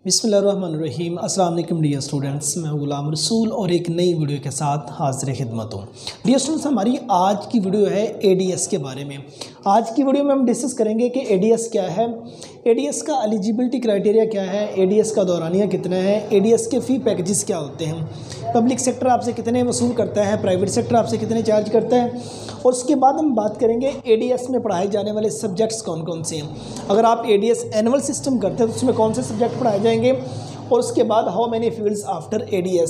बिस्मिल्लाहिर्रहमानिर्रहीम। अस्सलाम वालेकुम डियर स्टूडेंट्स, मैं हूं गुलाम रसूल और एक नई वीडियो के साथ हाजिर खिदमत हूँ। डियर स्टूडेंट्स, हमारी आज की वीडियो है एडीएस के बारे में। आज की वीडियो में हम डिस्कस करेंगे कि एडीएस क्या है, एडीएस का एलिजिबिलिटी क्राइटेरिया क्या है, एडीएस का दौरानिया कितना है, एडीएस के फ़ी पैकेजेस क्या होते हैं, पब्लिक सेक्टर आपसे कितने वसूल करता है, प्राइवेट सेक्टर आपसे कितने चार्ज करता है, और उसके बाद हम बात करेंगे एडीएस में पढ़ाए जाने वाले सब्जेक्ट्स कौन कौन से हैं। अगर आप एडीएस एनुअल सिस्टम करते हैं तो उसमें कौन से सब्जेक्ट पढ़ाए जाएंगे, और उसके बाद how many fields after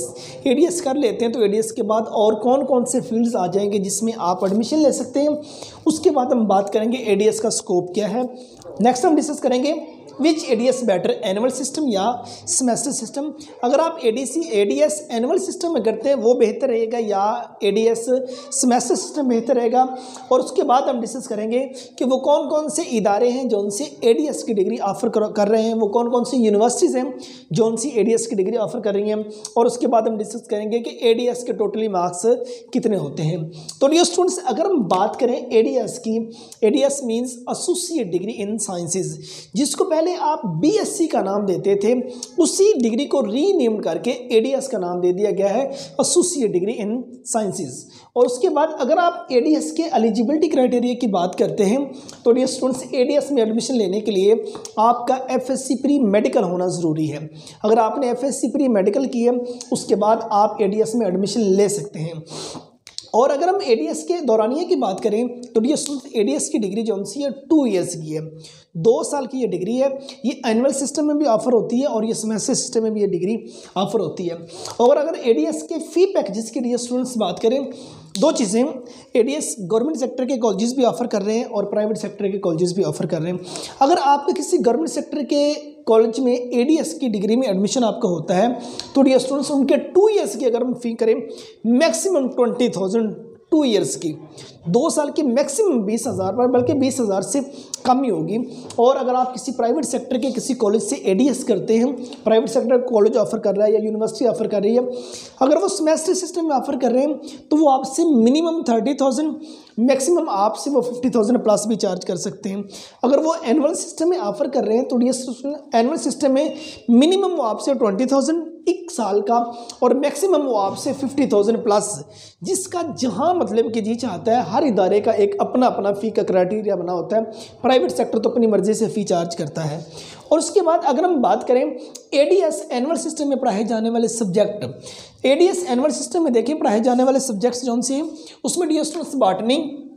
ADS कर लेते हैं तो एडीएस के बाद और कौन कौन से फील्ड्स आ जाएंगे जिसमें आप एडमिशन ले सकते हैं। उसके बाद हम बात करेंगे एडीएस का स्कोप क्या है। नेक्स्ट हम डिस्कस करेंगे which ADS better, annual system या सेमेस्टर सिस्टम। अगर आप एडीएस एनुअल सिस्टम में करते हैं वो बेहतर रहेगा या एडीएस सेमेस्टर सिस्टम बेहतर रहेगा। और उसके बाद हम डिस्कस करेंगे कि वो कौन कौन से इदारे हैं जो उनसे एडीएस की डिग्री ऑफर कर रहे हैं, वो कौन कौन सी यूनिवर्सिटीज़ हैं जो उनसे एडीएस की डिग्री ऑफर कर रही हैं। और उसके बाद हम डिस्कस करेंगे कि एडीएस के टोटली मार्क्स कितने होते हैं। तो डियर स्टूडेंट्स, अगर हम बात करें एडीएस की, ADS means associate degree in sciences, जिसको पहले आप बीएससी का नाम देते थे, उसी डिग्री को रीनेम करके एडीएस का नाम दे दिया गया है एसोसिएट डिग्री इन साइंसेज। और उसके बाद अगर आप एडीएस के एलिजिबिलिटी क्राइटेरिया की बात करते हैं तो डियर स्टूडेंट्स, एडीएस में एडमिशन लेने के लिए आपका एफएससी प्री मेडिकल होना ज़रूरी है। अगर आपने एफएससी प्री मेडिकल की है उसके बाद आप एडीएस में एडमिशन ले सकते हैं। और अगर हम एडीएस के दौरानिया की बात करें तो डियर स्टूडेंट्स, एडीएस की डिग्री जो उनसी है 2 ईयर्स की है, 2 साल की ये डिग्री है। ये एनुअल सिस्टम में भी ऑफर होती है और ये सेमेस्टर सिस्टम में भी ये डिग्री ऑफर होती है। और अगर एडीएस के फ़ी पैकेजेस की डियर स्टूडेंट्स बात करें, 2 चीज़ें, एडीएस गवर्नमेंट सेक्टर के कॉलेजेस भी ऑफर कर रहे हैं और प्राइवेट सेक्टर के कॉलेजेस भी ऑफर कर रहे हैं। अगर आपके किसी गवर्नमेंट सेक्टर के कॉलेज में एडीएस की डिग्री में एडमिशन आपका होता है तो डियर स्टूडेंट्स, उनके 2 ईयर्स की अगर हम फी करें मैक्सिमम 20,000, 2 ईयर्स की, 2 साल की मैक्सिमम 20,000 पर, बल्कि 20,000 से कम ही होगी। और अगर आप किसी प्राइवेट सेक्टर के किसी कॉलेज से एडीएस करते हैं, प्राइवेट सेक्टर कॉलेज ऑफर कर रहा है या यूनिवर्सिटी ऑफर कर रही है, अगर वो सेमेस्टर सिस्टम में ऑफर कर रहे हैं तो वो आपसे मिनिमम 30,000, मैक्सिमम आपसे वो 50,000 प्लस भी चार्ज कर सकते हैं। अगर वो एनुअल सिस्टम में ऑफर कर रहे हैं तो एनुअल सिस्टम में मिनिमम वो आपसे 20,000 1 साल का और मैक्सिमम वो आपसे 50,000 प्लस, जिसका जहां मतलब कि जी चाहता है। हर इदारे का एक अपना अपना फ़ी का क्राइटेरिया बना होता है। प्राइवेट सेक्टर तो अपनी मर्जी से फ़ी चार्ज करता है। और उसके बाद अगर हम बात करें एडीएस एनुअल सिस्टम में पढ़ाए जाने वाले सब्जेक्ट, एडीएस एनुअल सिस्टम में देखिए पढ़ाए जाने वाले सब्जेक्ट्स जौन से हैं उसमें dear students botany,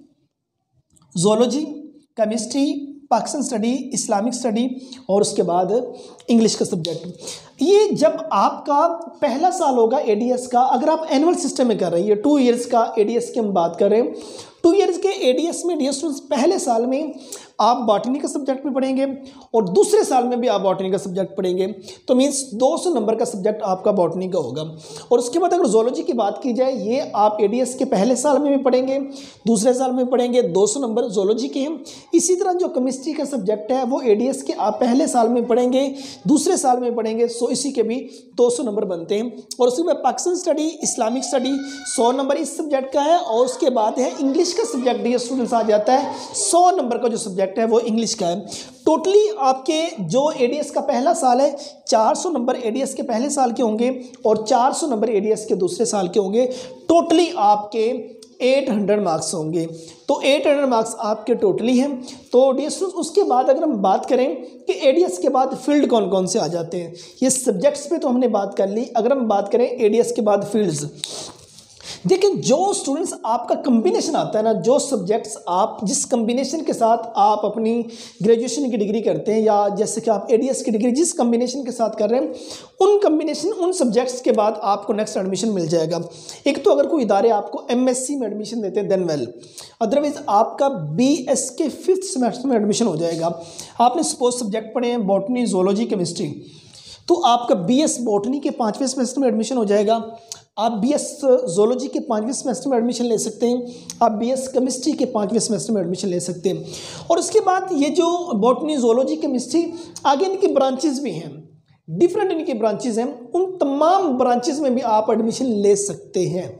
zoology, chemistry, Pakistan study, Islamic study और उसके बाद इंग्लिश का सब्जेक्ट। ये जब आपका पहला साल होगा एडीएस का, अगर आप एनुअल सिस्टम में कर रहे हैं, ये 2 ईयर्स का एडीएस की हम बात कर रहे हैं, 2 ईयर्स के एडीएस में डियर स्टूडेंट्स पहले साल में आप बॉटनी का सब्जेक्ट भी पढ़ेंगे और दूसरे साल में भी आप बॉटनी का सब्जेक्ट पढ़ेंगे। तो मीन्स 200 नंबर का सब्जेक्ट आपका बॉटनी का होगा। और उसके बाद अगर ज़ूलॉजी की बात की जाए, ये आप एडीएस के पहले साल में भी पढ़ेंगे, दूसरे साल में पढ़ेंगे, 200 नंबर ज़ूलॉजी के हैं। इसी तरह जो केमिस्ट्री का सब्जेक्ट है वो एडीएस के आप पहले साल में पढ़ेंगे, दूसरे साल में पढ़ेंगे, सो इसी के भी 200 नंबर बनते हैं। और उसके बाद Pakistan study, Islamic study 100 number इस सब्जेक्ट का है। और उसके बाद है इंग्लिश का सब्जेक्ट, डियर स्टूडेंट्स आ जाता है 100 नंबर का जो सब्जेक्ट है वो इंग्लिश का है। टोटली आपके जो एडीएस का पहला साल है 400 नंबर एडीएस के पहले साल के होंगे और 400 नंबर एडीएस के दूसरे साल के होंगे। टोटली आपके 800 मार्क्स होंगे। तो 800 मार्क्स आपके टोटली हैं। तो डियर स्टूडेंट्स, उसके बाद अगर हम बात करें कि एडीएस के बाद फील्ड कौन कौन से आ जाते हैं, ये सब्जेक्ट्स पे तो हमने बात कर ली। अगर हम बात करें एडीएस के बाद फील्ड्स, देखिए जो स्टूडेंट्स आपका कम्बिनेशन आता है ना, जो सब्जेक्ट्स आप जिस कम्बिनेशन के साथ आप अपनी ग्रेजुएशन की डिग्री करते हैं या जैसे कि आप एडीएस की डिग्री जिस कम्बिनेशन के साथ कर रहे हैं, उन कम्बिनेशन उन सब्जेक्ट्स के बाद आपको नेक्स्ट एडमिशन मिल जाएगा। एक तो अगर कोई इदारे आपको एमएससी में एडमिशन देते हैं देन वेल, अदरवाइज आपका बीएस के 5th सेमेस्टर में एडमिशन हो जाएगा। आपने सपोज सब्जेक्ट पढ़े हैं बॉटनी, ज़ूलॉजी, केमिस्ट्री, तो आपका बीएस बॉटनी के 5वें सेमेस्टर में एडमिशन हो जाएगा। आप बीएस ज़ूलॉजी के 5वें सेमेस्टर में एडमिशन ले सकते हैं, आप बीएस केमिस्ट्री के 5वें सेमेस्टर में एडमिशन ले सकते हैं। और उसके बाद ये जो बॉटनी, ज़ूलॉजी, केमिस्ट्री, आगे इनकी ब्रांचेस भी हैं, डिफरेंट इनकी ब्रांचेस हैं, उन तमाम ब्रांचेस में भी आप एडमिशन ले सकते हैं।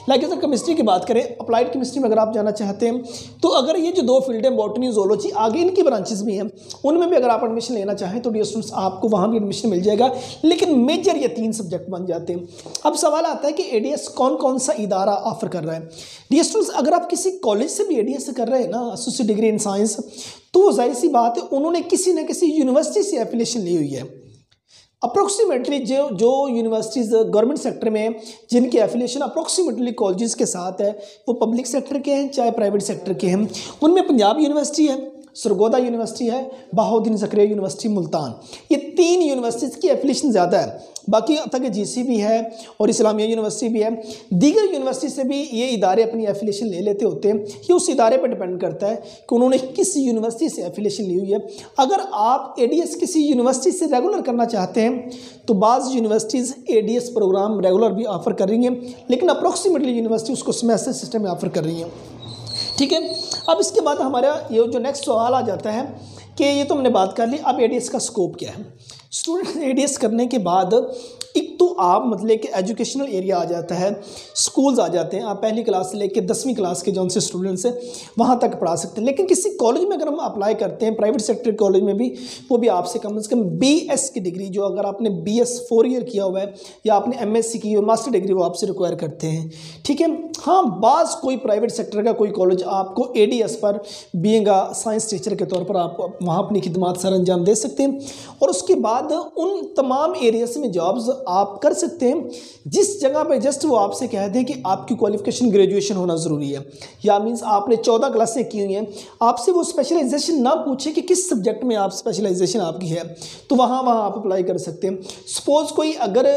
लाइक अगर केमिस्ट्री की बात करें, अप्लाइड केमिस्ट्री में अगर आप जाना चाहते हैं तो अगर ये जो 2 फील्ड है बॉटनी जूलॉजी, आगे इनकी ब्रांचेस भी हैं, उनमें भी अगर आप एडमिशन लेना चाहें तो डियर स्टूडेंट्स आपको वहाँ भी एडमिशन मिल जाएगा, लेकिन मेजर ये 3 सब्जेक्ट बन जाते हैं। अब सवाल आता है कि एडीएस कौन कौन सा इदारा ऑफर कर रहा है। डियर स्टूडेंट्स अगर आप किसी कॉलेज से भी एडीएस कर रहे हैं ना, एसोसिएट डिग्री इन साइंस, तो जाहिर सी बात है उन्होंने किसी न किसी यूनिवर्सिटी से एफिलिएशन ली हुई है। अप्रोक्सीमेटली जो यूनिवर्सिटीज़ गवर्नमेंट सेक्टर में जिनके एफिलिएशन अप्रोक्सीमेटली कॉलेजेस के साथ है, वो पब्लिक सेक्टर के हैं चाहे प्राइवेट सेक्टर के हैं, उनमें पंजाब यूनिवर्सिटी है, सरगोदा यूनिवर्सिटी है, बहाउद्दीन ज़करिया यूनिवर्सिटी मुल्तान, ये 3 यूनिवर्सिटीज़ की एफिलिएशन ज़्यादा है। बाकी तक जीसी भी है और इस्लामिया यूनिवर्सिटी भी है। दीगर यूनिवर्सिटी से भी ये इदारे अपनी एफिलिएशन ले लेते होते हैं। ये उस इदारे पर डिपेंड करता है कि उन्होंने किस यूनिवर्सिटी से एफिलिएशन ली हुई है। अगर आप एडीएस किसी यूनिवर्सिटी से रेगुलर करना चाहते हैं तो बाज़ यूनिवर्सिटीज़ एडीएस प्रोग्राम रेगुलर भी ऑफ़र कर रही हैं, लेकिन अप्रोक्सीमेटली यूनिवर्सिटी उसको सेमेस्टर सिस्टम में ऑफ़र कर रही हैं। ठीक है, अब इसके बाद हमारा ये जो नेक्स्ट सवाल आ जाता है कि ये तो हमने बात कर ली, अब एडीएस का स्कोप क्या है। स्टूडेंट एडीएस करने के बाद एक तो आप मतलब कि एजुकेशनल एरिया आ जाता है, स्कूल्स आ जाते हैं, आप पहली क्लास से लेकर 10वीं क्लास के जो से स्टूडेंट्स हैं वहाँ तक पढ़ा सकते हैं। लेकिन किसी कॉलेज में अगर हम अप्लाई करते हैं, प्राइवेट सेक्टर कॉलेज में भी, वो भी आपसे कम से कम बीएस की डिग्री, जो अगर आपने बीएस 4 ईयर किया हुआ है या आपने एमएससी की और मास्टर डिग्री, वो आपसे रिक्वायर करते हैं। ठीक है, हाँ बाज़ कोई प्राइवेट सेक्टर का कोई कॉलेज आपको एडीएस पर बीइंग साइंस टीचर के तौर पर आप वहाँ अपनी खिदमत सर अंजाम दे सकते हैं, और उसके बाद उन तमाम एरियाज में जॉब्स आप कर सकते हैं जिस जगह पे जस्ट वो आपसे कह दें कि आपकी क्वालिफिकेशन ग्रेजुएशन होना ज़रूरी है, या मींस आपने 14 क्लासें की हुई हैं, आपसे वो स्पेशलाइजेशन ना पूछे कि किस सब्जेक्ट में आप स्पेशलाइजेशन आपकी है, तो वहाँ आप अप्लाई कर सकते हैं। सपोज़ कोई अगर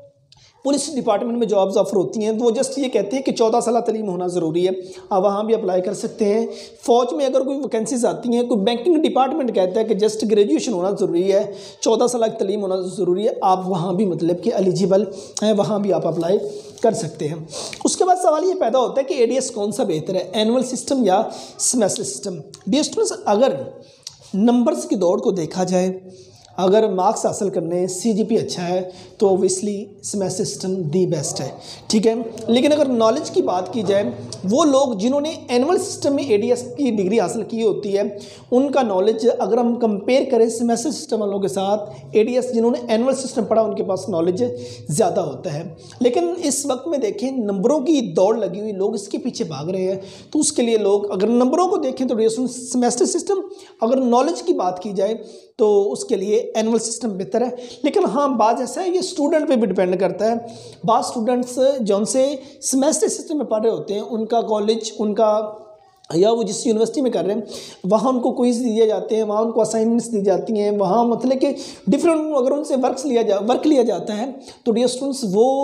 पुलिस डिपार्टमेंट में जॉब्स ऑफर होती हैं तो वो जस्ट ये कहते हैं कि 14 साल तलीम होना ज़रूरी है, आप वहाँ भी अप्लाई कर सकते हैं। फ़ौज में अगर कोई वैकेंसीज आती हैं, कोई बैंकिंग डिपार्टमेंट कहता है कि जस्ट ग्रेजुएशन होना ज़रूरी है, 14 साल की तलीम होना ज़रूरी है, आप वहाँ भी मतलब कि एलिजिबल हैं, वहाँ भी आप अप्लाई कर सकते हैं। उसके बाद सवाल ये पैदा होता है कि एडीएस कौन सा बेहतर है, एनुअल सिस्टम या सेमेस्टर सिस्टम। डियर स्टूडेंट्स अगर नंबर्स की दौड़ को देखा जाए, अगर मार्क्स हासिल करने सीजीपी अच्छा है तो obviously semester system the best है। ठीक है, लेकिन अगर नॉलेज की बात की जाए, वो लोग जिन्होंने एनुअल सिस्टम में एडीएस की डिग्री हासिल की होती है, उनका नॉलेज अगर हम कंपेयर करें सेमेस्टर सिस्टम वालों के साथ, एडीएस जिन्होंने एनुअल सिस्टम पढ़ा उनके पास नॉलेज ज़्यादा होता है। लेकिन इस वक्त में देखें नंबरों की दौड़ लगी हुई, लोग इसके पीछे भाग रहे हैं, तो उसके लिए लोग अगर नंबरों को देखें तो सेमेस्टर सिस्टम, अगर नॉलेज की बात की जाए तो उसके लिए एनुअल सिस्टम बेहतर है। लेकिन हाँ बात ऐसा है, ये स्टूडेंट पे भी डिपेंड करता है। बात स्टूडेंट्स जो से सेमेस्टर सिस्टम में पढ़ रहे होते हैं, उनका कॉलेज, उनका या वो जिस यूनिवर्सिटी में कर रहे हैं वहाँ उनको क्विज़ दिए जाते हैं, वहाँ उनको असाइनमेंट्स दी जाती हैं, वहाँ मतलब कि डिफरेंट अगर उनसे वर्क लिया जाता है, तो डियर स्टूडेंट्स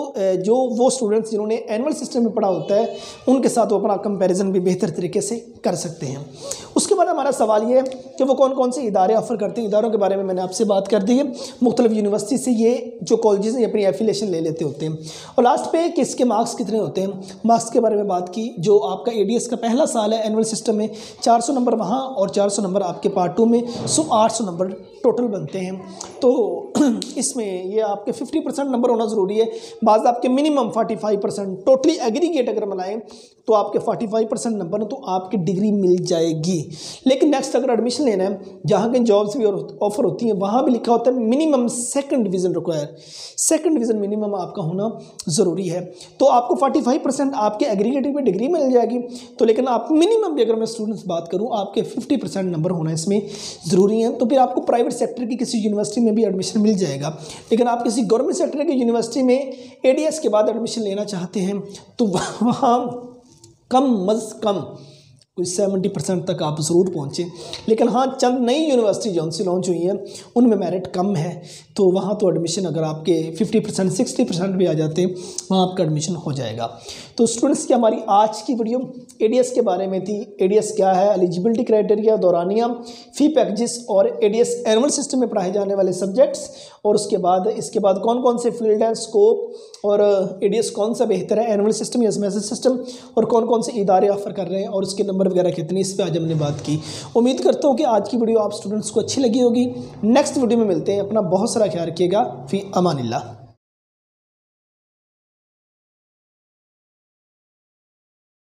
वो स्टूडेंट्स जिन्होंने एनुअल सिस्टम में पढ़ा होता है उनके साथ वो अपना कंपैरिजन भी बेहतर तरीके से कर सकते हैं। उसके बाद हमारा सवाल ये है कि वो कौन कौन से इदारे ऑफ़र करते हैं। इदारों के बारे में मैंने आपसे बात कर दी है, मुख्तलिफ यूनिवर्सिटी से ये जो कॉलेजेस हैं अपनी एफिलिएशन ले लेते होते हैं। और लास्ट पे किसके मार्क्स कितने होते हैं, मार्क्स के बारे में बात की। जो आपका एडीएस का पहला साल है एनुअल सिस्टम में 400 नंबर वहाँ और 400 नंबर आपके पार्ट 2 में, सो 800 नंबर टोटल बनते हैं। तो इसमें ये आपके 50% नंबर होना ज़रूरी है, बाज़ आपके मिनिमम 45%, टोटली एग्रीगेट अगर बनाएं तो आपके 45% नंबर तो आपकी डिग्री मिल जाएगी। लेकिन नेक्स्ट अगर एडमिशन लेना है, जहाँ के जॉब्स भी ऑफर होती हैं वहाँ भी लिखा होता है minimum 2nd division require, 2nd division minimum आपका होना ज़रूरी है। तो आपको 45% आपके एग्रीगेटिव में डिग्री मिल जाएगी। तो लेकिन आप मिनिमम भी अगर मैं स्टूडेंट्स बात करूँ, आपके 50% नंबर होना इसमें ज़रूरी है। तो फिर आपको प्राइवेट सेक्टर की किसी यूनिवर्सिटी में भी एडमिशन मिल जाएगा। लेकिन आप किसी गवर्नमेंट सेक्टर की यूनिवर्सिटी में एडीएस के बाद एडमिशन लेना चाहते हैं तो वहाँ कम अज़ कम कोई 70% तक आप ज़रूर पहुँचें। लेकिन हाँ चंद नई यूनिवर्सिटी जो उनसे लॉन्च हुई हैं उनमें मेरिट कम है, तो वहाँ तो एडमिशन अगर आपके 50% 60% भी आ जाते हैं वहाँ आपका एडमिशन हो जाएगा। तो स्टूडेंट्स की हमारी आज की वीडियो एडीएस के बारे में थी। एडीएस क्या है, एलिजिबिलिटी क्राइटेरिया, दौरानिया, फ़ी पैकेजेस और एडीएस एनुअल सिस्टम में पढ़ाए जाने वाले सब्जेक्ट्स, और इसके बाद कौन कौन से फील्ड हैं, स्कोप, और एडीएस कौन सा बेहतर है, एनुअल सिस्टम या सेमेस्टर सिस्टम, और कौन कौन से इदारे ऑफर कर रहे हैं और उसके नंबर वगैरह कितने, इस पर आज हमने बात की। उम्मीद करता हूँ कि आज की वीडियो आप स्टूडेंट्स को अच्छी लगी होगी। नेक्स्ट वीडियो में मिलते हैं, अपना बहुत सारा ख्याल रखिएगा। फी अमानिल्लाह।